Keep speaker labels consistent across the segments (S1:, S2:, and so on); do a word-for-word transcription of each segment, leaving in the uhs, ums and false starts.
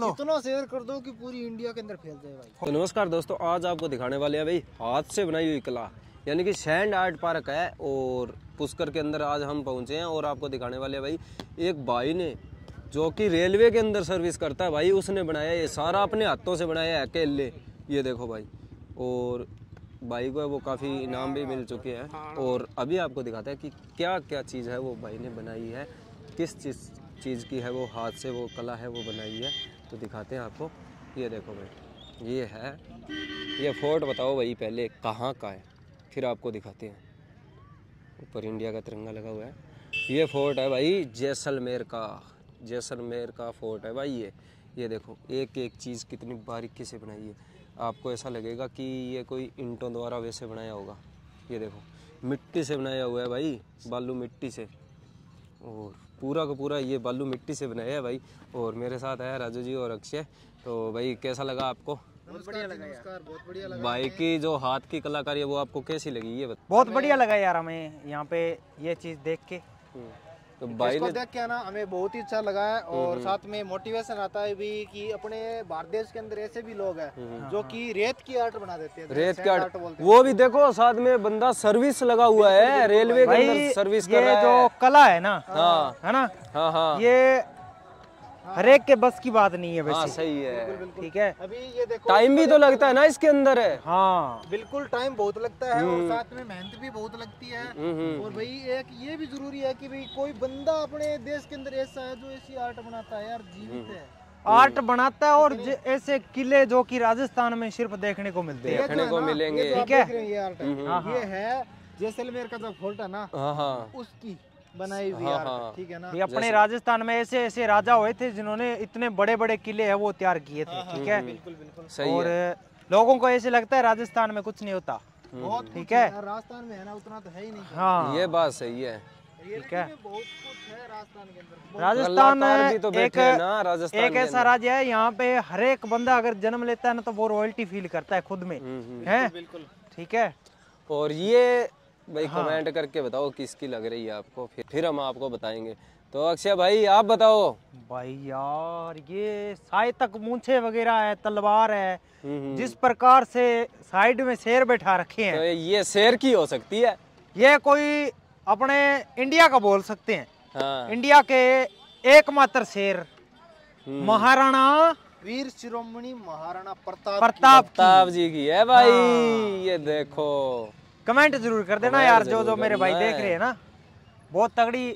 S1: दो,
S2: इतना शेयर कर दो कि पूरी इंडिया के अंदर फैल जाए भाई।
S3: तो नमस्कार दोस्तों, आज आपको दिखाने वाले हैं भाई हाथ से बनाई हुई कला, यानी कि सैंड आर्ट पार्क है और पुष्कर के अंदर आज हम पहुंचे हैं और आपको दिखाने वाले हैं भाई एक भाई ने जो कि रेलवे के अंदर सर्विस करता है भाई, उसने बनाया ये सारा अपने हाथों से बनाया है अकेले। ये देखो भाई, और भाई को वो काफ़ी इनाम भी मिल चुके हैं और अभी आपको दिखाता है कि क्या क्या चीज़ है वो भाई ने बनाई है, किस चीज़ चीज़ की है वो हाथ से वो कला है वो बनाई है। तो दिखाते हैं आपको। ये देखो भाई, ये है ये फोर्ट। बताओ भाई पहले कहाँ का है, फिर आपको दिखाते हैं। ऊपर इंडिया का तिरंगा लगा हुआ है। ये फोर्ट है भाई जैसलमेर का, जैसलमेर का फोर्ट है भाई। ये ये देखो एक एक चीज़ कितनी बारीकी से बनाई है। आपको ऐसा लगेगा कि ये कोई ईंटों द्वारा वैसे बनाया होगा। ये देखो मिट्टी से बनाया हुआ है भाई, बालू मिट्टी से, और पूरा का पूरा ये बालू मिट्टी से बनाया है भाई। और मेरे साथ है राजू जी और अक्षय। तो भाई कैसा लगा आपको?
S2: बहुत बढ़िया लगा यार, बहुत बढ़िया लगा।
S3: भाई की जो हाथ की कलाकारी है वो आपको कैसी लगी ये बता।
S1: बहुत बढ़िया लगा यार हमें यहाँ पे ये चीज देख के।
S3: तो भाई
S2: इसको
S3: ने
S2: देख के ना हमें बहुत ही अच्छा लगा है और साथ में मोटिवेशन आता है भी कि अपने भारत देश के अंदर ऐसे भी लोग हैं जो कि रेत की आर्ट बना देते हैं,
S3: रेत की आर्ट
S2: बोलते
S3: वो भी देखो, साथ में बंदा सर्विस लगा हुआ है, रेलवे के अंदर सर्विस कर रहा है।
S1: ये जो कला है ना,
S3: हाँ
S1: है ना,
S3: हाँ हाँ
S1: ये हर एक के बस की बात नहीं है वैसे।
S3: हाँ सही है,
S1: ठीक है।
S2: अभी ये देखो
S3: टाइम भी तो लगता है ना इसके अंदर है।
S1: हाँ
S2: बिल्कुल, टाइम बहुत लगता है और साथ में मेहनत भी बहुत लगती है। और भाई एक ये भी जरूरी है कि भाई कोई बंदा अपने देश के अंदर ऐसा है जो ऐसी आर्ट बनाता है यार, जीवित है,
S1: आर्ट बनाता है। और ऐसे किले जो कि राजस्थान में सिर्फ देखने को मिलते हैं,
S3: देखने को मिलेंगे।
S2: ठीक है, ये आर्ट है, ये है जैसलमेर का जो फोर्ट है ना,
S3: हाँ हाँ
S2: उसकी बनाई हुई
S3: हाँ,
S2: आर्ट,
S3: हाँ।
S2: ठीक है ना।
S1: ये अपने राजस्थान में ऐसे ऐसे राजा हुए थे जिन्होंने इतने बड़े बड़े किले हैं वो तैयार किए थे। ठीक है,
S2: बिल्कुल बिल्कुल
S3: सही
S1: और
S3: है।
S1: लोगों को ऐसे लगता है राजस्थान में कुछ नहीं होता।
S2: बहुत
S1: ठीक है,
S2: राजस्थान में है ना, उतना तो है ही नहीं।
S1: हाँ
S3: ये बात सही है।
S2: ठीक है, बहुत कुछ है राजस्थान के अंदर।
S1: राजस्थान
S3: कलाकार भी तो
S1: एक
S3: बैठे हैं ना राजस्थान
S1: एक
S3: के
S1: ऐसा
S3: अंदर।
S1: राज्य है यहाँ पे हर एक बंदा अगर जन्म लेता है ना तो वो रॉयल्टी फील करता है खुद में, है।
S2: बिल्कुल
S1: ठीक है,
S3: और ये भाई कमेंट करके बताओ किसकी लग रही है आपको, फिर फिर हम आपको बताएंगे। तो अक्षय भाई आप बताओ।
S1: भाई यार ये साए तक मूंछे वगैरह है, तलवार है, जिस प्रकार से साइड में शेर बैठा रखे हैं,
S3: तो ये शेर की हो सकती है,
S1: ये कोई अपने इंडिया का बोल सकते हैं।
S3: हाँ।
S1: इंडिया के एकमात्र शेर महाराणा
S2: वीर शिरोमणि महाराणा प्रताप
S1: प्रताप
S3: प्रताप जी की है भाई।
S1: हाँ।
S3: ये देखो,
S1: कमेंट जरूर कर देना यार, जो जो मेरे भाई देख रहे हैं ना। बहुत तगड़ी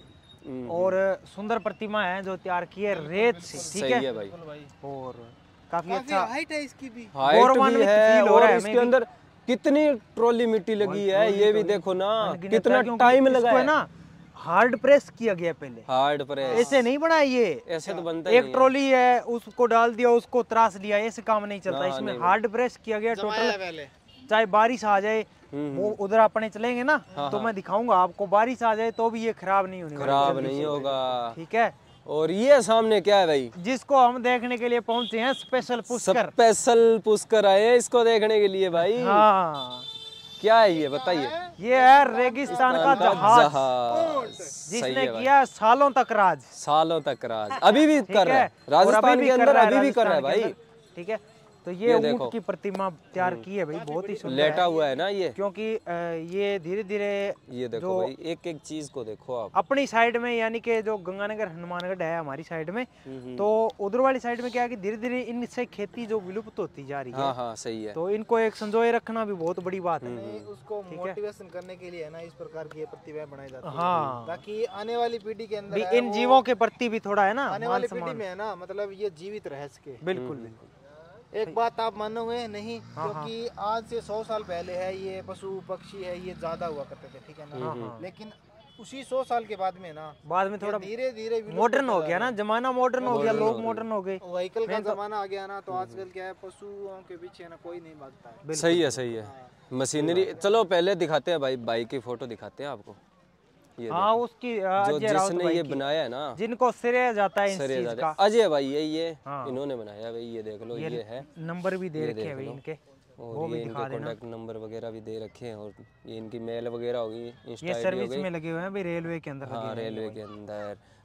S1: और सुंदर प्रतिमा है जो तैयार की है रेत से। ठीक
S3: सही
S1: है
S3: है भाई।
S1: और काफी
S2: काफी
S1: अच्छा
S2: हाइट है इसकी भी,
S3: हाइट भी
S1: गौरवान्वित
S3: है
S1: फील हो
S3: और
S1: रहा है
S3: इसके
S1: हमें भी।
S3: अंदर कितनी ट्रॉली मिट्टी लगी है, ये भी देखो ना
S1: अनगिनत
S3: कितना
S1: है, क्योंकि
S3: टाइम
S1: इसको
S3: लगा
S1: है
S3: है
S1: ना हार्ड प्रेस किया गया पहले,
S3: हार्ड प्रेस।
S1: ऐसे नहीं बना ये।
S3: ऐसे तो बनता
S1: एक ट्रॉली है उसको डाल दिया, उसको त्रास लिया, ऐसे काम नहीं चलता।
S3: हाँ,
S1: इसमें
S3: नहीं,
S1: हार्ड प्रेस किया गया
S2: जमाया
S1: टोटल।
S2: पहले।
S1: चाहे बारिश आ जाए, वो उधर अपने चलेंगे ना तो मैं दिखाऊंगा आपको, बारिश आ जाए तो भी ये खराब नहीं होने वाली,
S3: खराब
S1: जल्दी
S3: नहीं
S1: से।
S3: होगा।
S1: ठीक है,
S3: और ये सामने क्या है भाई?
S1: जिसको हम देखने के लिए पहुंचे हैं, स्पेशल पुष्कर।
S3: स्पेशल पुष्कर आए हैं इसको देखने के लिए भाई।
S1: हाँ,
S3: क्या है ये बताइए?
S1: ये है रेगिस्तान का जहाज,
S3: जहाज। सही
S1: जिसने
S3: है भाई।
S1: किया सालों तक राज।
S3: सालों तक राज, अभी भी
S1: ठीक
S3: कर रहा
S1: है,
S3: है
S1: और
S3: राजस्थान
S1: अभी भी
S3: के
S1: कर
S3: अंदर,
S1: रहा है
S3: अभी भी कर रहा है
S1: राजस्थान के
S3: भाई।
S1: अंदर। ठीक है, तो ये
S3: ये
S1: ऊंट
S3: देखो।
S1: की प्रतिमा तैयार की है भाई, बहुत ही सुंदर
S3: लेटा
S1: है।
S3: हुआ है ना ये,
S1: क्योंकि अ, ये धीरे धीरे
S3: ये देखो
S1: जो
S3: भाई, एक एक चीज को देखो आप।
S1: अपनी साइड में, यानी कि जो गंगानगर हनुमानगढ़ है हमारी साइड में, तो उधर वाली साइड में क्या है कि धीरे धीरे इनसे खेती जो विलुप्त होती जा रही है।
S3: हाँ हाँ सही है।
S1: तो इनको एक संजोए रखना भी बहुत बड़ी बात है।
S2: नहीं, उसको मोटिवेशन करने के लिए है ना इस प्रकार की ये प्रतिभाएं बनाई जाती है,
S1: हाँ,
S2: ताकि आने वाली पीढ़ी के अंदर
S1: भी
S2: है
S1: इन
S2: वो-
S1: जीवों के प्रति भी थोड़ा है ना
S2: आने
S1: मान
S2: वाली
S1: सम्मान।
S2: पीढ़ी में है ना, मतलब ये जीवित रह सके।
S1: बिल्कुल बिल्कुल।
S2: एक बात आप मानोगे नहीं, क्योंकि आज से सौ साल पहले है ये पशु पक्षी है ये ज्यादा हुआ करते थे, ठीक है ना, लेकिन उसी सौ साल के बाद में ना
S1: बाद में थोड़ा
S2: धीरे धीरे
S1: मॉडर्न हो गया ना, जमाना मॉडर्न हो गया, लोग मॉडर्न हो गए,
S2: व्हीकल का जमाना आ गया ना, तो आजकल क्या है पशुओं के पीछे ना कोई नहीं भागता है।
S3: सही है सही है। मशीनरी, चलो पहले दिखाते हैं भाई, बाइक की फोटो दिखाते हैं आपको। ये
S1: हाँ, उसकी
S3: जो
S1: अजय राउत
S3: जिसने
S1: भाई
S3: ये
S1: की,
S3: बनाया है ना,
S1: जिनको श्रेय जाता है इस
S3: सरे
S1: चीज
S3: दादा
S1: का।
S3: अजय भाई, ये ये
S1: हाँ।
S3: इन्होंने बनाया भाई। ये देख लो, ये है
S1: नंबर भी दे
S3: ये
S1: रखे हैं
S3: देख
S1: भाई
S3: लो।
S1: इनके,
S3: और
S1: वो
S3: ये
S1: भी
S3: इनके
S1: दिखा देना।
S3: कॉन्टैक्ट नंबर वगैरह भी दे रखे हैं, और ये इनकी मेल वगैरह होगी, इंस्टा
S1: ये
S3: आईडी
S1: सर्विस
S3: होगी।
S1: में लगे हुए हैं भाई, रेलवे के अंदर लगे
S3: हाँ
S1: हुए हैं।
S3: रेलवे के अंदर।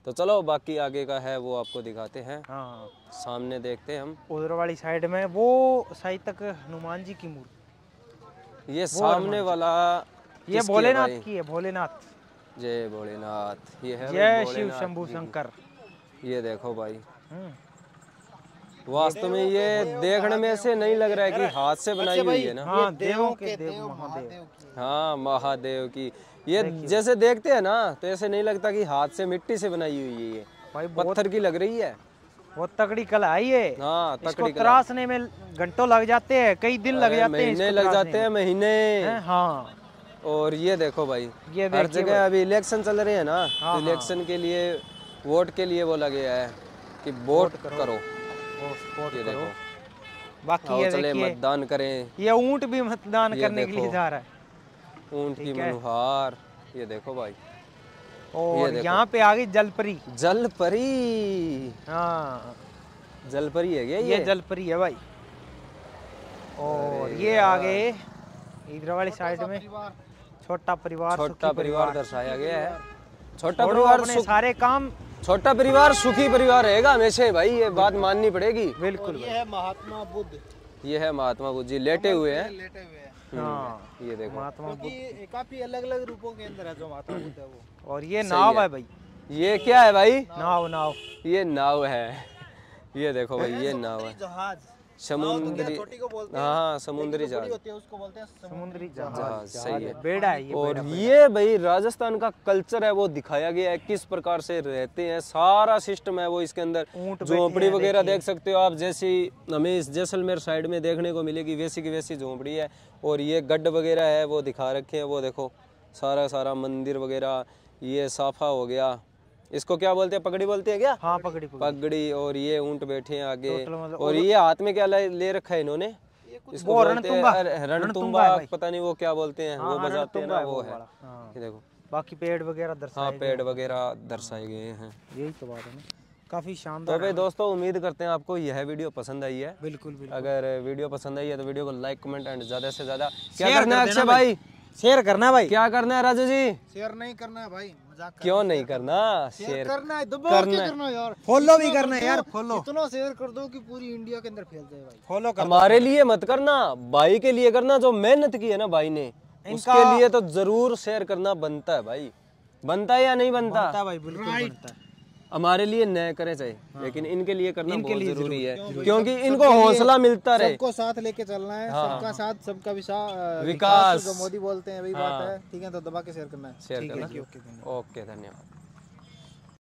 S3: तो चलो बाकी आगे का है वो आपको दिखाते हैं,
S1: हाँ
S3: सामने देखते हैं हम।
S1: उधर वाली साइड में वो साइड तक हनुमान जी की मूर्ति,
S3: ये सामने वाला
S1: ये भोलेनाथ की है, भोलेनाथ।
S3: जय भोलेनाथ, ये है
S1: जय शिव शंभू शंकर।
S3: ये देखो भाई,
S1: हम्म।
S3: वास्तव में ये देखने में से नहीं लग रहा है कि हाथ से बनाई हुई है ना।
S1: हाँ देवों के देव महादेव।
S3: हाँ महादेव की, ये जैसे देखते हैं ना तो ऐसे नहीं लगता कि हाथ से मिट्टी से बनाई हुई है, ये
S1: भाई
S3: पत्थर की लग रही है।
S1: बहुत तगड़ी कला है ये।
S3: हाँ
S1: इसको
S3: तकड़ी कला।
S1: तराशने में घंटों लग जाते हैं, कई दिन लग जाते हैं,
S3: महीने
S1: इसको
S3: लग
S1: तराशने
S3: जाते हैं, महीने।
S1: में। और
S3: और ये देखो भाई,
S1: ये
S3: हर जगह अभी इलेक्शन चल रहे हैं ना,
S1: हाँ,
S3: तो इलेक्शन के लिए वोट के लिए वो लगे है कि वोट करो,
S1: वोट
S3: ये
S1: करो।
S3: देखो।
S1: बाकी
S3: आओ
S1: ये
S3: चले
S1: देखिए,
S3: मतदान करें।
S1: ये ऊंट भी मतदान
S3: ये
S1: करने के लिए
S3: देखो।
S1: जा रहा है।
S3: ऊंट की
S1: ठीक है।
S3: मनुहार, ये देखो भाई।
S1: और
S3: देखो।
S1: यहाँ पे आ गई जलपरी।
S3: जलपरी,
S1: हाँ
S3: जलपरी है क्या
S1: ये
S3: ये?
S1: जलपरी है भाई। और ये आ गए इधर वाली साइड में छोटा परिवार,
S3: छोटा
S1: सुखी
S3: परिवार दर्शाया गया है। छोटा
S1: और
S3: परिवार
S1: अपने
S3: सुख,
S1: सारे काम
S3: छोटा परिवार सुखी परिवार रहेगा हमेशा भाई, ये बात माननी पड़ेगी।
S1: बिल्कुल
S2: ये है महात्मा बुद्ध,
S3: ये है महात्मा बुद्ध जी, लेटे हुए हैं।
S2: लेटे हुए हैं।
S1: हाँ
S3: ये देखो,
S1: महात्मा बुद्ध।
S2: क्योंकि काफी अलग अलग रूपों के अंदर है जो महात्मा बुद्ध है वो।
S1: और ये नाव है भाई,
S3: ये क्या है भाई?
S1: नाव नाव
S3: ये नाव है। ये देखो भाई, ये नाव है,
S2: जहाज,
S3: समुद्री।
S2: छोटी को बोलते हैं,
S3: हाँ समुद्री
S2: बड़ी
S3: जहाज,
S2: होती है उसको बोलते हैं
S1: समुद्री
S3: जहाज,
S1: जहाज।
S3: सही है।
S1: बेड़ा है ये।
S3: और ये भाई राजस्थान का कल्चर है वो दिखाया गया है, किस प्रकार से रहते हैं, सारा सिस्टम है वो इसके अंदर।
S1: ऊंट
S3: झोंपड़ी वगैरह देख सकते हो आप, जैसी हमें इस जैसलमेर साइड में देखने को मिलेगी वैसी की वैसी झोंपड़ी है। और ये गड्ढ वगैरह है वो दिखा रखे हैं, वो देखो सारा सारा मंदिर वगैरह। ये साफा हो गया, इसको क्या बोलते हैं, पगड़ी बोलते हैं क्या?
S1: हाँ पगड़ी पगड़ी।
S3: पगड़ी। और ये ऊंट बैठे हैं आगे,
S1: मतलब-
S3: और ये हाथ में क्या ले ले रखा है इन्होंने? इसको
S1: वो
S3: बोलते
S1: रणतुंबा।
S3: हैं अरे, रणतुंबा,
S1: रणतुंबा है भाई।
S3: पता नहीं वो क्या बोलते हैं,
S1: हाँ,
S3: वो
S1: हाँ,
S3: बजाते हैं ना,
S1: रणतुंबा है
S3: वो
S1: वो
S3: है।
S1: वाला। हाँ।
S3: ये देखो,
S1: बाकी पेड़ वगैरह
S3: हाँ
S1: दर्शाए
S3: पेड़ वगैरह दर्शाए गए हैं।
S1: गए। यही तो बात है ना, काफी
S3: तो
S1: शानदार
S3: भाई
S1: है।
S3: दोस्तों उम्मीद करते हैं आपको यह वीडियो पसंद आई है।
S1: बिल्कुल बिल्कुल।
S3: अगर वीडियो पसंद आई है तो वीडियो को लाइक कमेंट एंड ज्यादा से ज्यादा क्या
S1: शेयर
S3: करना है
S1: कर
S3: अक्षय
S1: देना
S3: भाई?
S1: शेयर करना है भाई।
S3: क्या करना है राजू जी?
S2: शेयर नहीं करना है भाई, मजाक
S3: क्यों नहीं करना? शेयर
S2: करना है, दबाव के करना है यार।
S1: फॉलो भी करना है यार, फॉलो।
S2: इतना शेयर कर दो कि पूरी इंडिया के अंदर फैल जाए भाई।
S1: फॉलो कर।
S3: हमारे लिए मत करना, भाई के लिए करना, जो मेहनत की है ना भाई ने, उसके लिए तो जरूर शेयर करना बनता है भाई। बनता है या नहीं बनता?
S1: बनता है भाई, बिल्कुल बनता है।
S3: हमारे लिए नए करे चाहे, लेकिन इनके लिए करना बहुत जरूरी है, क्योंकि इनको हौसला मिलता रहे।
S2: सबको साथ लेके चलना है, सबका साथ सबका विकास,
S3: विकास।
S2: जो मोदी बोलते हैं वही बात है। ठीक है, तो दबा के शेयर करना है।
S3: शेयर करना। ओके धन्यवाद।